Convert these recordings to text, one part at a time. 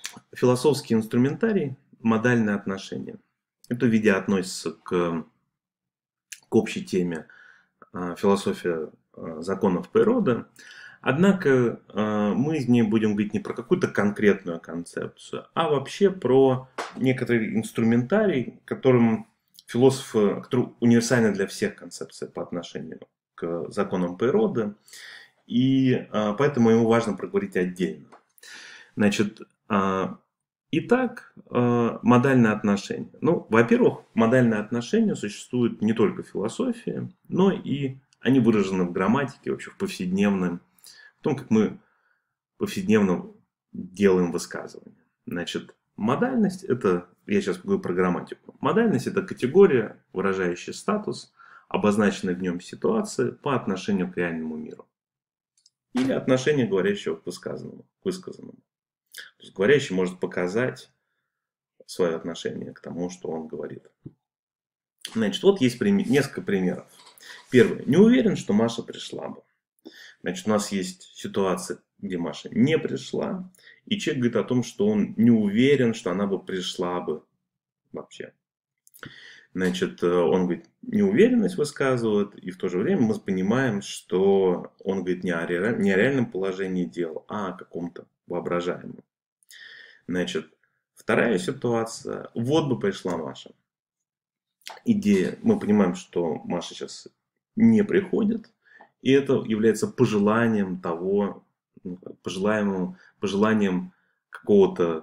Философский инструментарий, модальное отношение. Это видео относится к общей теме философия законов природы. Однако мы из ней будем говорить не про какую-то конкретную концепцию, а вообще про некоторый инструментарий, который универсальный для всех концепций по отношению к законам природы. И поэтому ему важно проговорить отдельно. Значит, итак, модальное отношение. Ну, во-первых, модальное отношение существует не только в философии, но и они выражены в грамматике, вообще в том, как мы повседневно делаем высказывания. Значит, модальность это, я сейчас говорю про грамматику. Модальность это категория, выражающая статус, обозначенной в нем ситуации по отношению к реальному миру. Или отношение говорящего к высказанному. То есть говорящий может показать свое отношение к тому, что он говорит. Значит, вот есть несколько примеров. Первый. Не уверен, что Маша пришла бы. Значит, у нас есть ситуация, где Маша не пришла, и человек говорит о том, что он не уверен, что она бы пришла бы вообще. Значит, он говорит, неуверенность высказывает, и в то же время мы понимаем, что он говорит не о реальном положении дел, а о каком-то воображаемом. Значит, вторая ситуация. Вот бы пришла Маша. Идея. Мы понимаем, что Маша сейчас не приходит. И это является пожеланием того, пожеланием какого-то,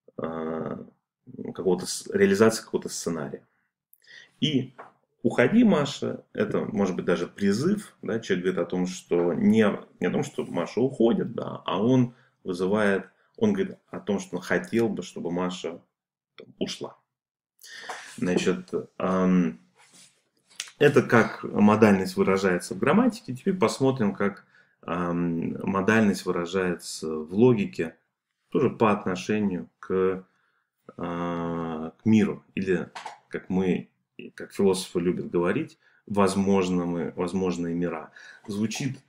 реализации какого-то сценария. И уходи, Маша, это может быть даже призыв. Да, человек говорит о том, что не о том, что Маша уходит, да, а он говорит о том, что он хотел бы, чтобы Маша ушла. Значит, это как модальность выражается в грамматике. Теперь посмотрим, как модальность выражается в логике, тоже по отношению к миру. Или, как философы любят говорить, возможные мира. Звучит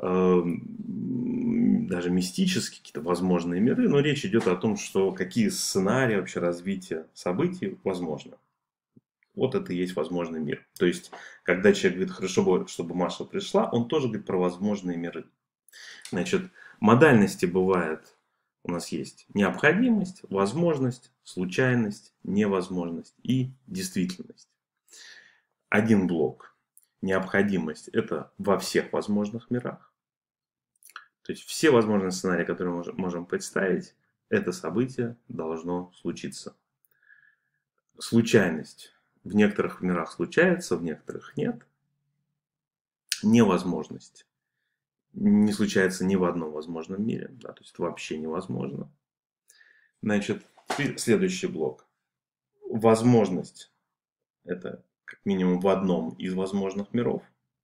даже мистически, какие-то возможные миры, но речь идет о том, что какие сценарии вообще развития событий возможны. Вот это и есть возможный мир. То есть, когда человек говорит, хорошо бы, чтобы Маша пришла, он тоже говорит про возможные миры. Значит, модальности бывает, у нас есть необходимость, возможность, случайность, невозможность и действительность. Один блок. Необходимость – это во всех возможных мирах. То есть, все возможные сценарии, которые мы можем представить, это событие должно случиться. Случайность. В некоторых мирах случается, в некоторых нет. Невозможность. Не случается ни в одном возможном мире. Да, то есть это вообще невозможно. Значит, следующий блок. Возможность. Это как минимум в одном из возможных миров.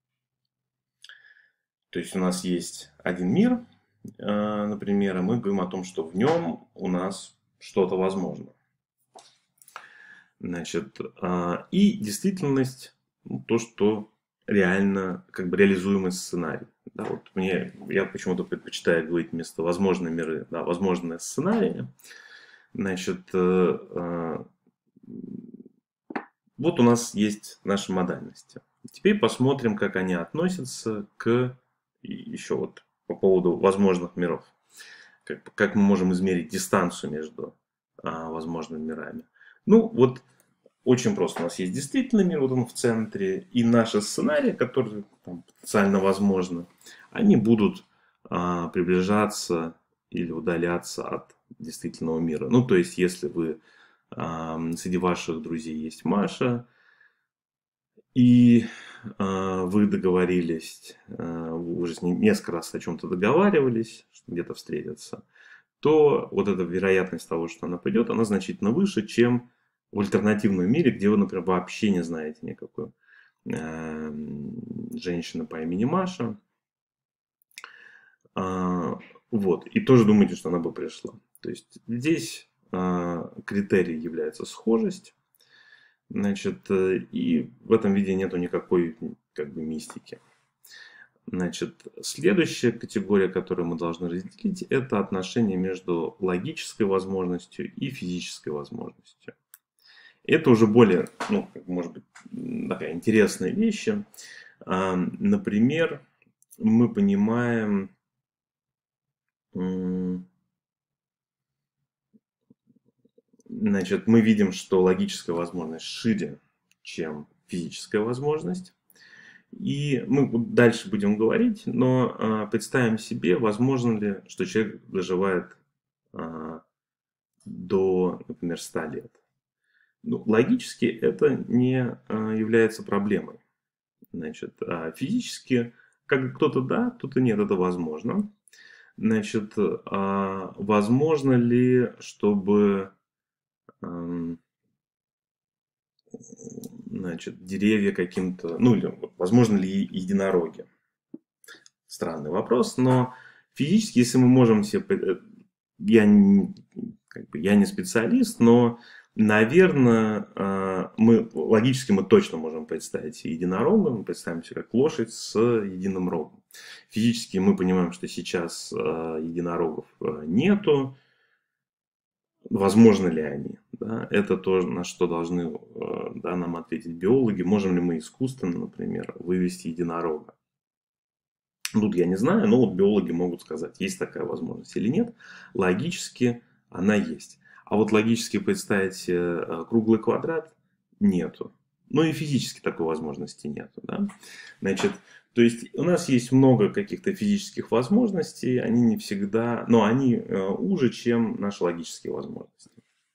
То есть у нас есть один мир, например, и мы говорим о том, что в нем у нас что-то возможно. Значит, и действительность, то, что реально реализуемый сценарий. Да, вот я почему-то предпочитаю говорить вместо возможные миры, да, возможные сценарии. Значит, вот у нас есть наши модальности. Теперь посмотрим, как они относятся к еще вот по поводу возможных миров. Как мы можем измерить дистанцию между возможными мирами. Ну, вот очень просто. У нас есть действительный мир, вот он в центре, и наши сценарии, которые потенциально возможны, они будут приближаться или удаляться от действительного мира. Ну, то есть, если среди ваших друзей есть Маша, и вы договорились, вы уже несколько раз о чем-то договаривались, что где-то встретиться, то вот эта вероятность того, что она придет, она значительно выше, чем в альтернативном мире, где вы, например, вообще не знаете никакой женщины по имени Маша. Вот. И тоже думаете, что она бы пришла. То есть здесь критерий является схожесть. Значит, и в этом виде нету никакой мистики. Значит, следующая категория, которую мы должны разделить, это отношение между логической возможностью и физической возможностью. Это уже более, ну, может быть, такая интересная вещь. Например, мы понимаем, значит, мы видим, что логическая возможность шире, чем физическая возможность. И мы дальше будем говорить, но представим себе, возможно ли, что человек доживает до, например, 100 лет. Ну, логически это не является проблемой. Значит, физически, как кто-то да, кто-то нет, это возможно. Значит, возможно ли, чтобы значит, деревья каким-то, ну или возможно ли единороги? Странный вопрос, но физически, если мы можем себе, я не специалист, но, наверное, логически мы точно можем представить себе единорога, мы представим себе как лошадь с единым рогом. Физически мы понимаем, что сейчас единорогов нету. Возможно ли они? Да? Это то, на что должны нам ответить биологи. Можем ли мы искусственно, например, вывести единорога? Тут я не знаю, но вот биологи могут сказать, есть такая возможность или нет. Логически она есть. А вот логически представить круглый квадрат нету. Ну и физически такой возможности нету. Да? Значит, то есть у нас есть много каких-то физических возможностей, они не всегда, но они уже, чем наши логические возможности.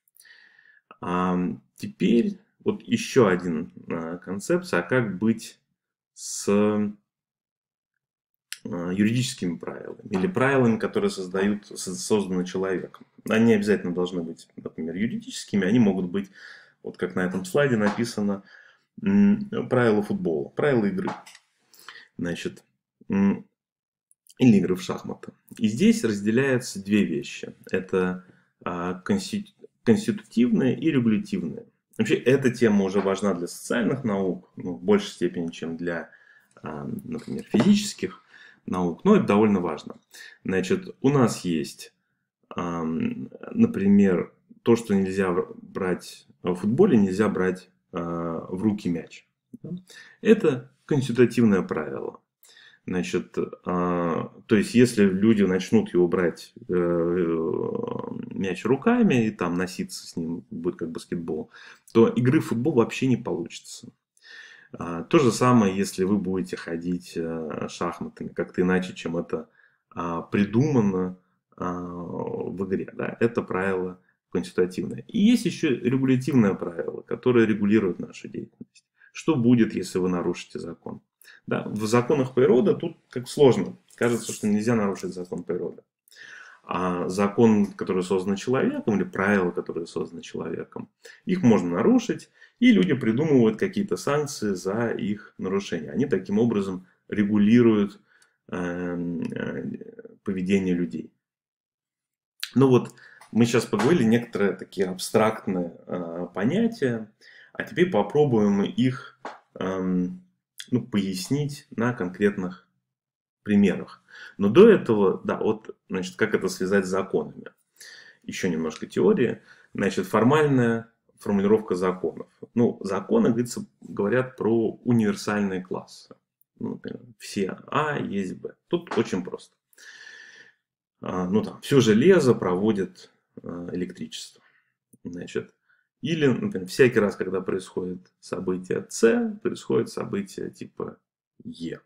Теперь вот еще один концепция, а как быть с юридическими правилами или правилами, которые созданы человеком. Они не обязательно должны быть, например, юридическими, они могут быть, вот как на этом слайде написано, правила футбола, правила игры. Значит, или игры в шахматы. И здесь разделяются две вещи. Это конститутивные и регулятивные. Вообще, эта тема уже важна для социальных наук, в большей степени, чем для, например, физических наук, но это довольно важно. Значит, у нас есть, например, то, что нельзя брать в футболе, нельзя брать в руки мяч. Это конститутивное правило. Значит, то есть, если люди начнут его брать мяч руками и там носиться с ним, будет как баскетбол, то игры в футбол вообще не получится. То же самое, если вы будете ходить шахматами как-то иначе, чем это придумано в игре. Да? Это правило конститутивное. И есть еще регулятивное правило, которое регулирует нашу деятельность. Что будет, если вы нарушите закон? Да, в законах природы тут как сложно. Кажется, что нельзя нарушить закон природы. А закон, который создан человеком, или правила, которые созданы человеком, их можно нарушить, и люди придумывают какие-то санкции за их нарушение. Они таким образом регулируют поведение людей. Ну вот, мы сейчас поговорили некоторые такие абстрактные понятия, а теперь попробуем их пояснить на конкретных примерах. Но до этого, да, вот, значит, как это связать с законами. Еще немножко теории. Значит, формальная формулировка законов. Ну, законы, говорят про универсальные классы. Ну, например, все А есть Б. Тут очень просто. Ну, там, все железо проводит электричество. Значит, или, например, всякий раз, когда происходит событие С, происходит событие типа Е.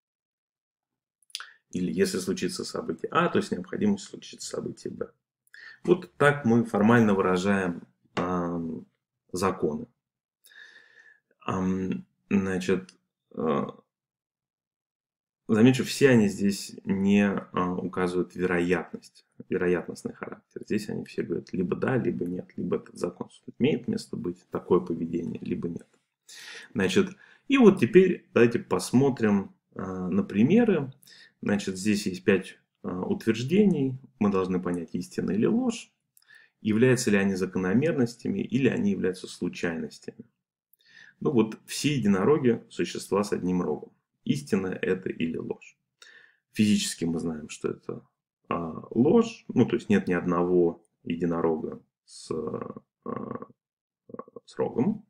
Или если случится событие А, то есть необходимость случится событие Б. Вот так мы формально выражаем законы. Значит, замечу, все они здесь не указывают вероятностный характер. Здесь они все говорят либо да, либо нет. Либо этот закон имеет место быть, такое поведение, либо нет. Значит, и вот теперь давайте посмотрим на примеры. Значит, здесь есть 5 утверждений. Мы должны понять, истина или ложь. Являются ли они закономерностями или они являются случайностями. Ну вот, все единороги – существа с одним рогом. Истина это или ложь. Физически мы знаем, что это ложь. Ну, то есть нет ни одного единорога с рогом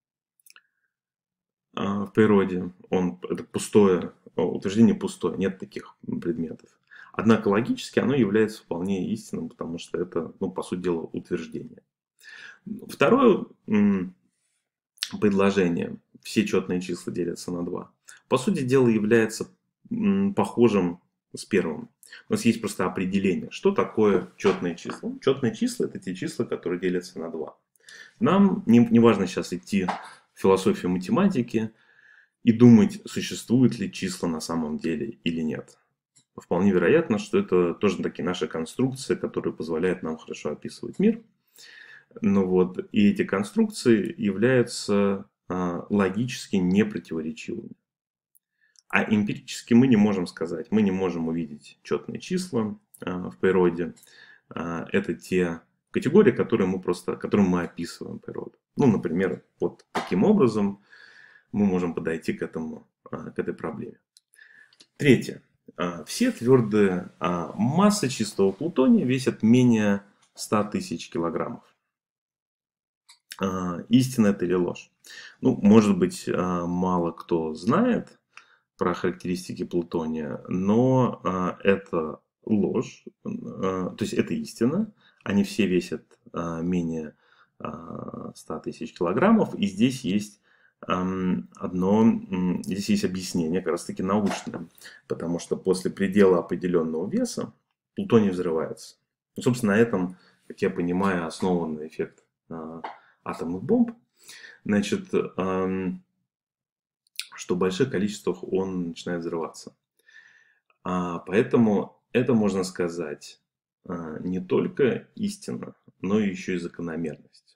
в природе. Это пустое, утверждение пустое, нет таких предметов. Однако логически оно является вполне истинным, потому что это, ну, по сути дела, утверждение. Второе предложение. Все четные числа делятся на 2. По сути дела, является похожим с первым. У нас есть просто определение, что такое четные числа. Четные числа — это те числа, которые делятся на 2. Нам не важно сейчас идти в философию математики и думать, существуют ли числа на самом деле или нет. Вполне вероятно, что это тоже такие наши конструкции, которые позволяют нам хорошо описывать мир. Ну вот, и эти конструкции являются логически непротиворечивыми. А эмпирически мы не можем сказать, мы не можем увидеть четные числа в природе. Это те категории, которым мы описываем природу. Ну, например, вот таким образом мы можем подойти к этой проблеме. Третье. Все твердые массы чистого плутония весят менее 100 тысяч килограммов. Истина это или ложь? Ну, может быть, мало кто знает про характеристики плутония, но это ложь, то есть это истина. Они все весят менее 100 тысяч килограммов, и здесь есть здесь есть объяснение, как раз таки научное, потому что после предела определенного веса плутоний взрывается. Ну, собственно, на этом, как я понимаю, основан эффект атомных бомб. Значит, что в больших количествах он начинает взрываться. Поэтому это, можно сказать, не только истина, но и еще и закономерность.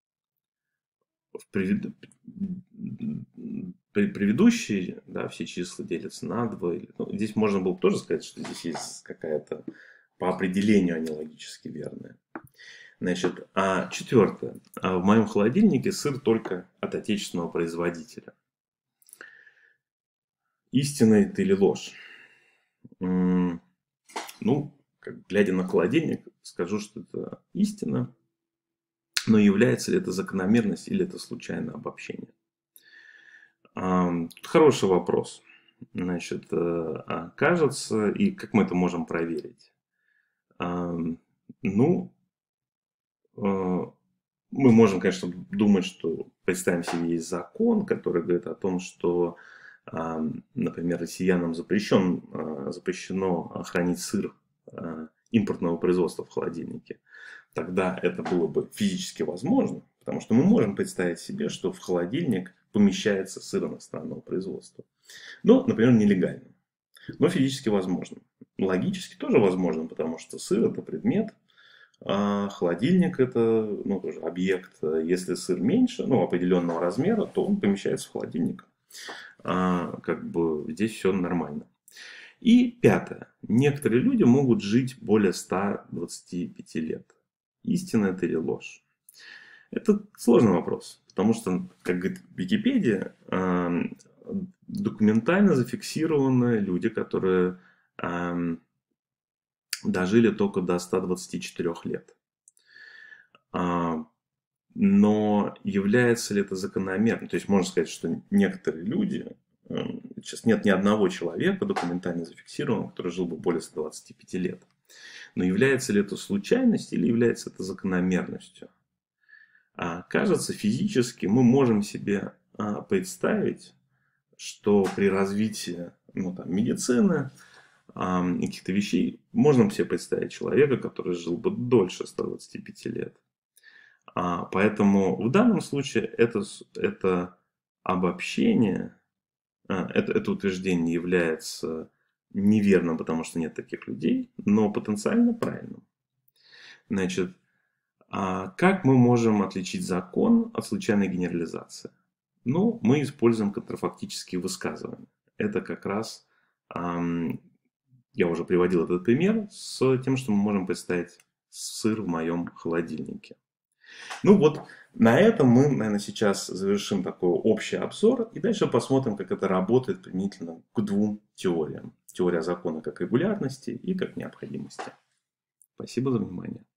Предыдущие, да, все числа делятся на 2. Ну, здесь можно было тоже сказать, что здесь есть какая-то по определению они логически верные. Значит, четвертое. В моем холодильнике сыр только от отечественного производителя. Истина это или ложь? Ну, глядя на холодильник, скажу, что это истина. Но является ли это закономерность или это случайное обобщение? Тут хороший вопрос. Значит, кажется, и как мы это можем проверить? Мы можем, конечно, думать, что представим себе есть закон, который говорит о том, что, например, россиянам запрещено хранить сыр импортного производства в холодильнике. Тогда это было бы физически возможно, потому что мы можем представить себе, что в холодильник помещается сыр иностранного производства. Но, например, нелегально. Но физически возможно. Логически тоже возможно, потому что сыр это предмет, а холодильник это тоже объект. Если сыр меньше, определенного размера, то он помещается в холодильник. Здесь все нормально. И пятое. Некоторые люди могут жить более 125 лет. Истина это или ложь? Это сложный вопрос, потому что, как говорит Википедия, документально зафиксированы люди, которые дожили только до 124 лет. Но является ли это закономерным? То есть можно сказать, что некоторые люди, сейчас нет ни одного человека документально зафиксированного, который жил бы более 125 лет. Но является ли это случайностью или является это закономерностью? Кажется, физически мы можем себе представить, что при развитии медицины, каких-то вещей, можно себе представить человека, который жил бы дольше 125 лет. Поэтому в данном случае это обобщение, это утверждение является неверным, потому что нет таких людей, но потенциально правильным. Значит, как мы можем отличить закон от случайной генерализации? Мы используем контрафактические высказывания. Это как раз, я уже приводил этот пример с тем, что мы можем представить сыр в моем холодильнике. Ну вот, на этом мы, наверное, сейчас завершим такой общий обзор. И дальше посмотрим, как это работает применительно к двум теориям. Теория закона как регулярности и как необходимости. Спасибо за внимание.